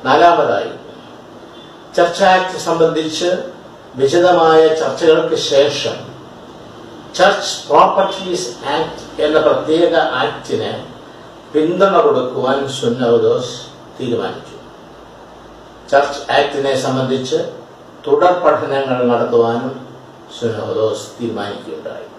നാലാമതായി, church act സംബന്ധിച്ച് വിശദമായ ചർച്ചകൾക്ക് ശേഷം ചർച്ച് പ്രോപ്പർട്ടീസ് ആക്ട് എന്ന പ്രത്യേക ആക്ടിന് പിന്തുണ കൊടുക്കുവാൻ സിനോദോസ് തീരുമാനിച്ചു. ചർച്ച് ആക്ടിനെ സംബന്ധിച്ച് തുടർ പഠനങ്ങൾ നടത്തുവാനും സിനോദോസ് തീരുമാനിക്കുകയുണ്ടായി.